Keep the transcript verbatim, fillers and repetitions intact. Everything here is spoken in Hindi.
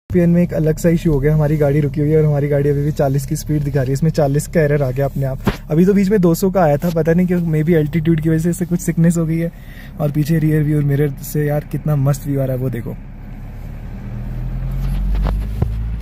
स्कॉर्पियन में एक अलग सा इशू हो गया, हमारी गाड़ी रुकी हुई है और हमारी गाड़ी अभी भी चालीस की स्पीड दिखा रही है। इसमें चालीस का एरर आ गया अपने आप। अभी तो बीच में दो सौ का आया था, पता नहीं क्यों, मे बी एल्टीट्यूड की वजह से कुछ सिकनेस हो गई है। और पीछे रियर व्यू मिरर से यार कितना मस्त व्यू आ रहा है वो देखो।